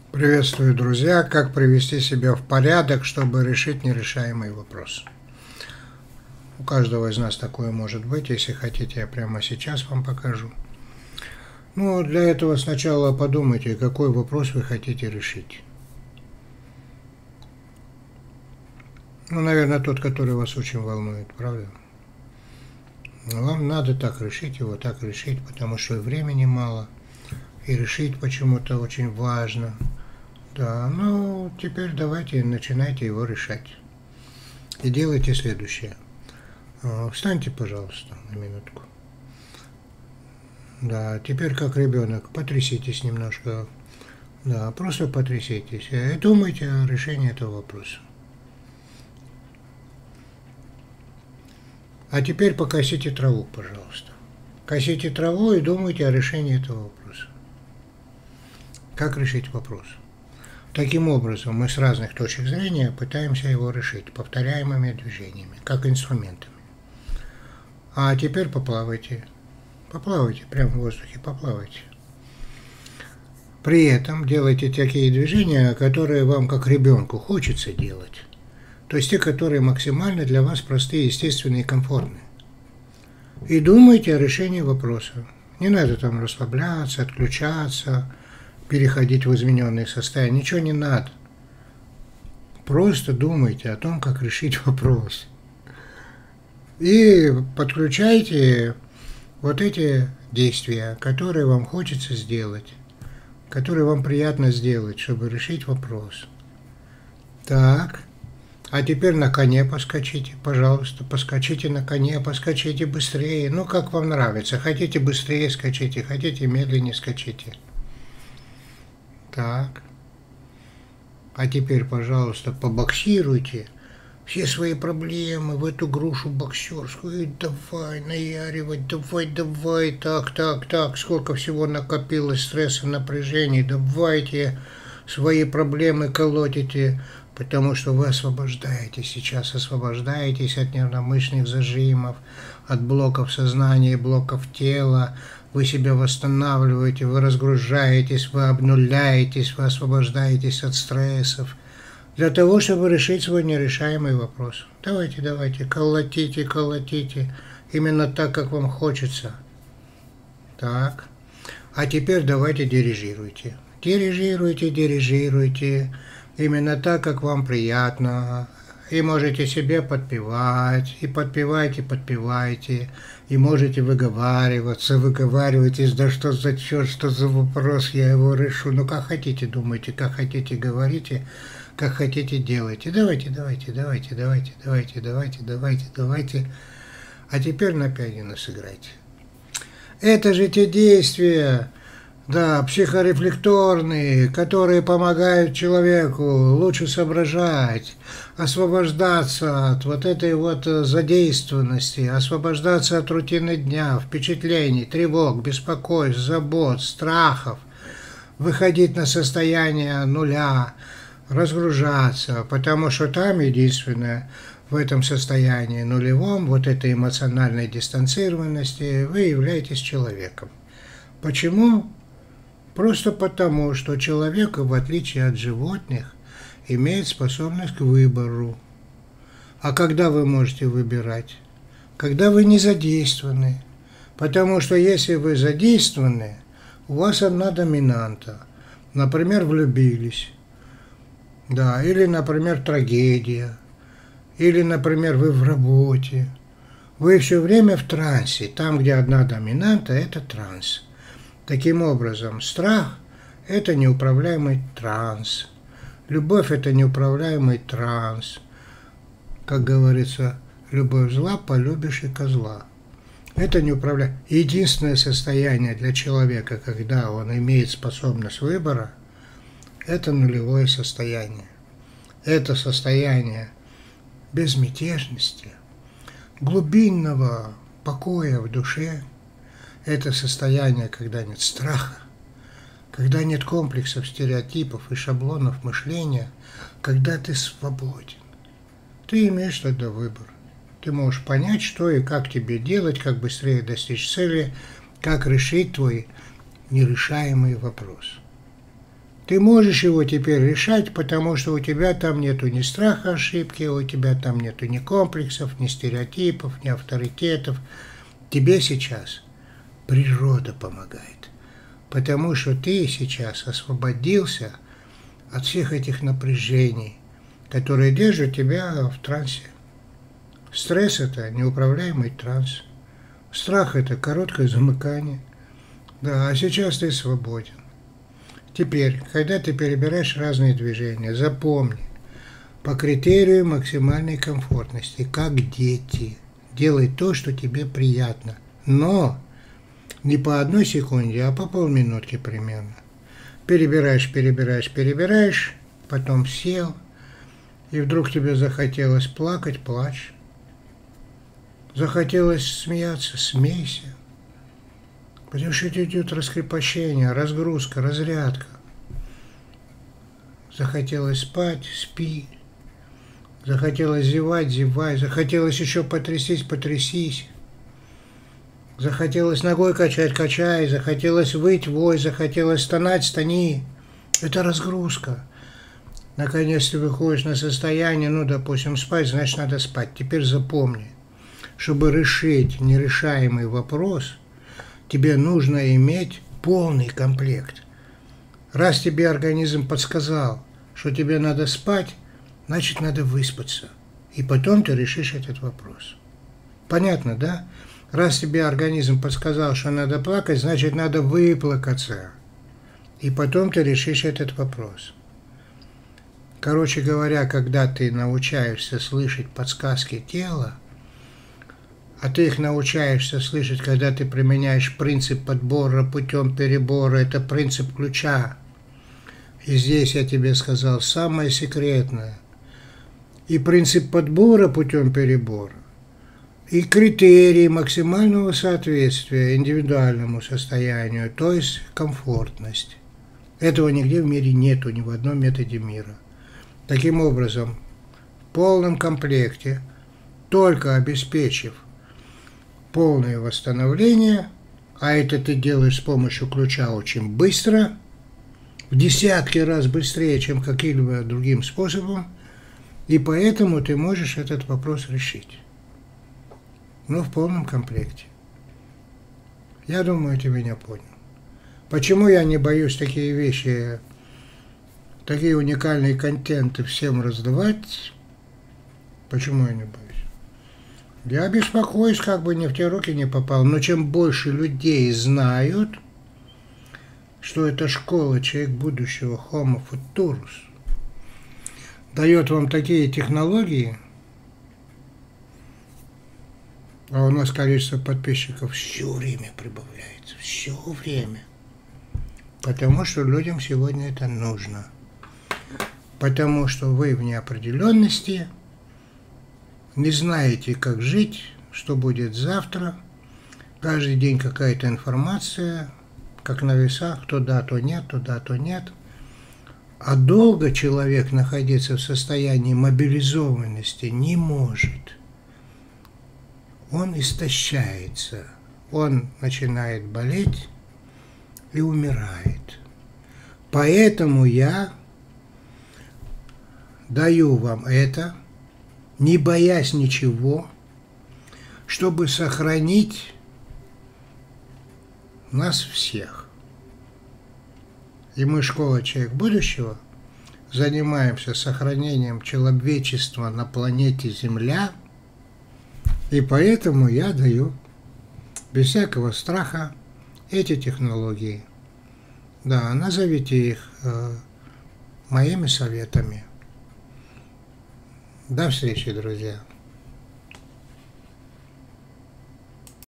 Приветствую, друзья! Как привести себя в порядок, чтобы решить нерешаемый вопрос? У каждого из нас такое может быть. Если хотите, я прямо сейчас вам покажу. Но для этого сначала подумайте, какой вопрос вы хотите решить. Наверное, тот, который вас очень волнует, правда? Вам надо так решить его, так решить, потому что времени мало. И решить почему-то очень важно. Да, ну теперь давайте начинайте его решать. И делайте следующее. Встаньте, пожалуйста, на минутку. Да, теперь как ребенок, потряситесь немножко. Да, просто потряситесь. И думайте о решении этого вопроса. А теперь покосите траву, пожалуйста. Косите траву и думайте о решении этого вопроса. Как решить вопрос? Таким образом, мы с разных точек зрения пытаемся его решить повторяемыми движениями, как инструментами. А теперь поплавайте. Поплавайте, прямо в воздухе, поплавайте. При этом делайте такие движения, которые вам, как ребенку, хочется делать. То есть те, которые максимально для вас простые, естественные и комфортные. И думайте о решении вопроса. Не надо там расслабляться, отключаться, переходить в измененные состояния. Ничего не надо. Просто думайте о том, как решить вопрос. И подключайте вот эти действия, которые вам хочется сделать, которые вам приятно сделать, чтобы решить вопрос. Так. А теперь на коне поскочите, пожалуйста, поскочите на коне, поскочите быстрее. Ну, как вам нравится. Хотите быстрее скачите, хотите медленнее скачите. Так. А теперь, пожалуйста, побоксируйте все свои проблемы в эту грушу боксерскую. И давай наяривать, давай, так. Сколько всего накопилось стресса, напряжений. Давайте свои проблемы колотите. Потому что вы освобождаетесь сейчас, освобождаетесь от нервно-мышечных зажимов, от блоков сознания, блоков тела. Вы себя восстанавливаете, вы разгружаетесь, вы обнуляетесь, вы освобождаетесь от стрессов. Для того, чтобы решить свой нерешаемый вопрос. Давайте, колотите. Именно так, как вам хочется. Так. А теперь давайте дирижируйте. Дирижируйте. Именно так, как вам приятно. И можете себе подпевать. И подпевайте. И можете выговариваетесь. Да что за черт, что за вопрос, я его решу. Ну, как хотите думайте, как хотите говорите, как хотите делайте. Давайте. А теперь на пианино сыграйте. Это же те действия... Да, психорефлекторные, которые помогают человеку лучше соображать, освобождаться от вот этой вот задействованности, освобождаться от рутины дня, впечатлений, тревог, беспокойств, забот, страхов, выходить на состояние нуля, разгружаться, потому что там единственное, в этом состоянии нулевом, вот этой эмоциональной дистанцированности, вы являетесь человеком. Почему? Просто потому, что человек, в отличие от животных, имеет способность к выбору. А когда вы можете выбирать? Когда вы не задействованы. Потому что если вы задействованы, у вас одна доминанта. Например, влюбились. Да, или, например, трагедия. Или, например, вы в работе. Вы все время в трансе. Там, где одна доминанта, это транс. Таким образом, страх – это неуправляемый транс. Любовь – это неуправляемый транс. Как говорится, любовь зла, полюбишь и козла. Это неуправляемое. Единственное состояние для человека, когда он имеет способность выбора, это нулевое состояние. Это состояние безмятежности, глубинного покоя в душе. Это состояние, когда нет страха, когда нет комплексов, стереотипов и шаблонов мышления, когда ты свободен. Ты имеешь тогда выбор. Ты можешь понять, что и как тебе делать, как быстрее достичь цели, как решить твой нерешаемый вопрос. Ты можешь его теперь решать, потому что у тебя там нету ни страха ошибки, у тебя там нету ни комплексов, ни стереотипов, ни авторитетов. Тебе сейчас природа помогает, потому что ты сейчас освободился от всех этих напряжений, которые держат тебя в трансе. Стресс – это неуправляемый транс. Страх – это короткое замыкание. Да, а сейчас ты свободен. Теперь, когда ты перебираешь разные движения, запомни, по критерию максимальной комфортности, как дети, делай то, что тебе приятно. Но не по 1 секунде, а по полминутки примерно. Перебираешь, перебираешь, перебираешь, потом сел, и вдруг тебе захотелось плакать – плачь. Захотелось смеяться – смейся. Потому что это идет раскрепощение, разгрузка, разрядка. Захотелось спать – спи. Захотелось зевать – зевай. Захотелось еще потрясись – потрясись. Захотелось ногой качать – качай. Захотелось выть – вой. Захотелось стонать – стони. Это разгрузка. Наконец ты выходишь на состояние, ну, допустим, спать, значит, надо спать. Теперь запомни, чтобы решить нерешаемый вопрос, тебе нужно иметь полный комплект. Раз тебе организм подсказал, что тебе надо спать, значит, надо выспаться. И потом ты решишь этот вопрос. Понятно, да? Раз тебе организм подсказал, что надо плакать, значит, надо выплакаться. И потом ты решишь этот вопрос. Короче говоря, когда ты научаешься слышать подсказки тела, а ты их научаешься слышать, когда ты применяешь принцип подбора путем перебора, это принцип ключа. И здесь я тебе сказал самое секретное. И принцип подбора путем перебора, и критерии максимального соответствия индивидуальному состоянию, то есть комфортность. Этого нигде в мире нету, ни в одном методе мира. Таким образом, в полном комплекте, только обеспечив полное восстановление, а это ты делаешь с помощью ключа очень быстро, в десятки раз быстрее, чем каким-либо другим способом, и поэтому ты можешь этот вопрос решить. Но в полном комплекте. Я думаю, ты меня понял. Почему я не боюсь такие вещи, такие уникальные контенты всем раздавать? Почему я не боюсь? Я беспокоюсь, как бы не в те руки не попал. Но чем больше людей знают, что эта школа «Человек будущего» Homo Futurus дает вам такие технологии, а у нас количество подписчиков все время прибавляется, все время. Потому что людям сегодня это нужно. Потому что вы в неопределенности, не знаете, как жить, что будет завтра. Каждый день какая-то информация, как на весах, то да, то нет, то да, то нет. А долго человек находиться в состоянии мобилизованности не может. Он истощается, он начинает болеть и умирает. Поэтому я даю вам это, не боясь ничего, чтобы сохранить нас всех. И мы, школа «Человек будущего», занимаемся сохранением человечества на планете Земля, и поэтому я даю без всякого страха эти технологии. Да, назовите их моими советами. До встречи, друзья.